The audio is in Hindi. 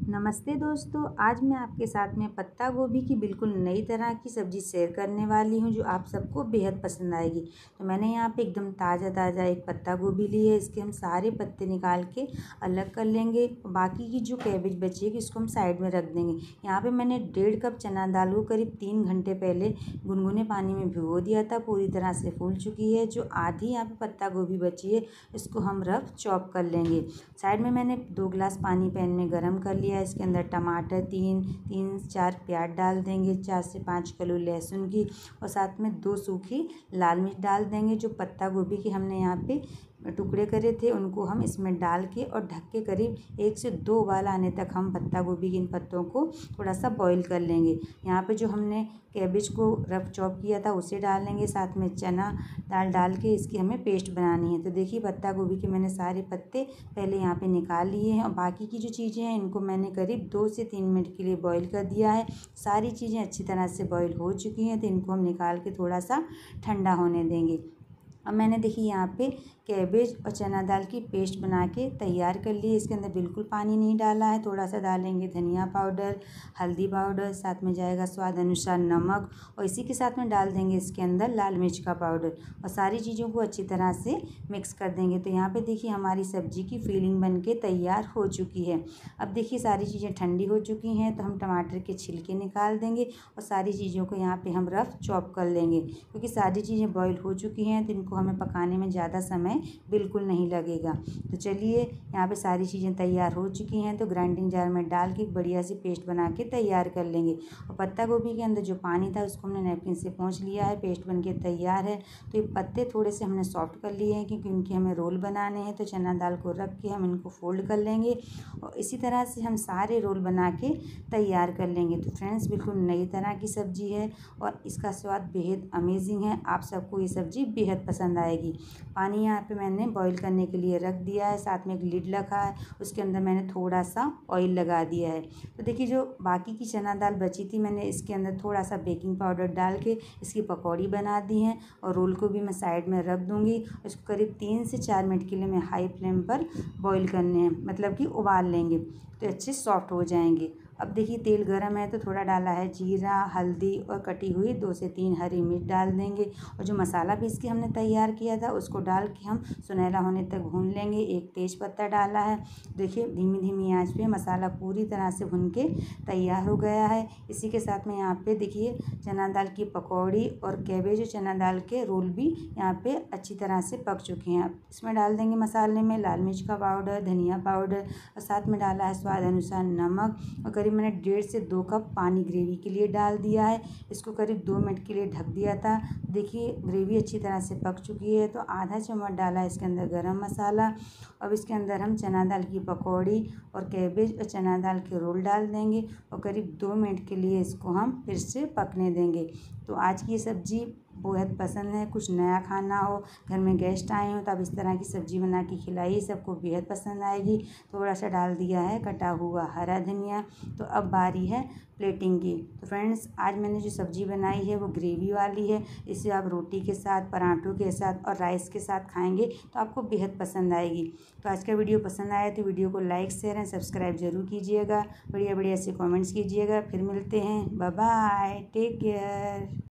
नमस्ते दोस्तों, आज मैं आपके साथ में पत्ता गोभी की बिल्कुल नई तरह की सब्ज़ी शेयर करने वाली हूं जो आप सबको बेहद पसंद आएगी। तो मैंने यहाँ पे एकदम ताज़ा एक पत्ता गोभी ली है। इसके हम सारे पत्ते निकाल के अलग कर लेंगे। बाकी की जो कैबेज बचेगी इसको हम साइड में रख देंगे। यहाँ पे मैंने 1.5 कप चना दाल को करीब 3 घंटे पहले गुनगुने पानी में भिगो दिया था। पूरी तरह से फूल चुकी है। जो आधी यहाँ पे पत्ता गोभी बची है इसको हम रफ चॉप कर लेंगे। साइड में मैंने 2 गिलास पानी पैन में गर्म कर लिया। इसके अंदर टमाटर 3-4 प्याज डाल देंगे, 4 से 5 कली लहसुन की, और साथ में 2 सूखी लाल मिर्च डाल देंगे। जो पत्ता गोभी की हमने यहाँ पे टुकड़े करे थे उनको हम इसमें डाल के और ढक के करीब 1 से 2 उबाल आने तक हम पत्ता गोभी के इन पत्तों को थोड़ा सा बॉईल कर लेंगे। यहाँ पे जो हमने कैबेज को रफ चॉप किया था उसे डालेंगे, साथ में चना दाल डाल के इसकी हमें पेस्ट बनानी है। तो देखिए पत्ता गोभी के मैंने सारे पत्ते पहले यहाँ पे निकाल लिए हैं और बाकी की जो चीज़ें हैं इनको मैंने करीब 2 से 3 मिनट के लिए बॉईल कर दिया है। सारी चीज़ें अच्छी तरह से बॉईल हो चुकी हैं तो इनको हम निकाल के थोड़ा सा ठंडा होने देंगे। अब मैंने देखिए यहाँ पे कैबेज और चना दाल की पेस्ट बना के तैयार कर ली। इसके अंदर बिल्कुल पानी नहीं डाला है। थोड़ा सा डालेंगे धनिया पाउडर, हल्दी पाउडर, साथ में जाएगा स्वाद अनुसार नमक, और इसी के साथ में डाल देंगे इसके अंदर लाल मिर्च का पाउडर, और सारी चीज़ों को अच्छी तरह से मिक्स कर देंगे। तो यहाँ पे देखिए हमारी सब्जी की फिलिंग बन के तैयार हो चुकी है। अब देखिए सारी चीज़ें ठंडी हो चुकी हैं तो हम टमाटर के छिलके निकाल देंगे और सारी चीज़ों को यहाँ पे हम रफ चॉप कर लेंगे। क्योंकि सारी चीज़ें बॉईल हो चुकी हैं तो इनको हमें पकाने में ज़्यादा समय बिल्कुल नहीं लगेगा। तो चलिए यहाँ पे सारी चीज़ें तैयार हो चुकी हैं तो ग्राइंडिंग जार में डाल के बढ़िया सी पेस्ट बना के तैयार कर लेंगे। और पत्ता गोभी के अंदर जो पानी था उसको हमने नैपकिन से पोंछ लिया है। पेस्ट बन के तैयार है। तो ये पत्ते थोड़े से हमने सॉफ्ट कर लिए हैं क्योंकि इनके हमें रोल बनाने हैं। तो चना दाल को रख के हम इनको फोल्ड कर लेंगे और इसी तरह से हम सारे रोल बना के तैयार कर लेंगे। तो फ्रेंड्स बिल्कुल नई तरह की सब्ज़ी है और इसका स्वाद बेहद अमेजिंग है। आप सबको ये सब्ज़ी बेहद पसंद आएगी। पानी यहाँ पे मैंने बॉईल करने के लिए रख दिया है, साथ में एक लिड रखा है, उसके अंदर मैंने थोड़ा सा ऑयल लगा दिया है। तो देखिए जो बाकी की चना दाल बची थी मैंने इसके अंदर थोड़ा सा बेकिंग पाउडर डाल के इसकी पकौड़ी बना दी है और रोल को भी मैं साइड में रख दूँगी। इसको करीब 3 से 4 मिनट के लिए मैं हाई फ्लेम पर बॉईल करने हैं, मतलब कि उबाल लेंगे तो अच्छे सॉफ्ट हो जाएंगे। अब देखिए तेल गरम है तो थोड़ा डाला है जीरा, हल्दी और कटी हुई 2 से 3 हरी मिर्च डाल देंगे और जो मसाला पीस के हमने तैयार किया था उसको डाल के हम सुनहरा होने तक भून लेंगे। एक तेज पत्ता डाला है। देखिए धीमी धीमी आंच पे मसाला पूरी तरह से भुन के तैयार हो गया है। इसी के साथ में यहाँ पे देखिए चना दाल की पकौड़ी और कैबेज और चना दाल के रोल भी यहाँ पे अच्छी तरह से पक चुके हैं। अब इसमें डाल देंगे मसाले में लाल मिर्च का पाउडर, धनिया पाउडर, और साथ में डाला है स्वाद अनुसार नमक, और करीब मैंने 1.5 से 2 कप पानी ग्रेवी के लिए डाल दिया है। इसको करीब 2 मिनट के लिए ढक दिया था। देखिए ग्रेवी अच्छी तरह से पक चुकी है तो आधा चम्मच डाला है इसके अंदर गरम मसाला। अब इसके अंदर हम चना दाल की पकौड़ी और कैबेज और चना दाल के रोल डाल देंगे और करीब 2 मिनट के लिए इसको हम फिर से पकने देंगे। तो आज की ये सब्ज़ी बेहद पसंद है। कुछ नया खाना हो, घर में गेस्ट आए हो तो आप इस तरह की सब्ज़ी बना के खिलाइए, सबको बेहद पसंद आएगी। थोड़ा सा डाल दिया है कटा हुआ हरा धनिया। तो अब बारी है प्लेटिंग की। तो फ्रेंड्स आज मैंने जो सब्ज़ी बनाई है वो ग्रेवी वाली है। इसे आप रोटी के साथ, पराठों के साथ और राइस के साथ खाएंगे तो आपको बेहद पसंद आएगी। तो आज का वीडियो पसंद आया तो वीडियो को लाइक, शेयर एंड सब्सक्राइब जरूर कीजिएगा। बढ़िया बढ़िया से कमेंट्स कीजिएगा। फिर मिलते हैं। Bye bye, take care.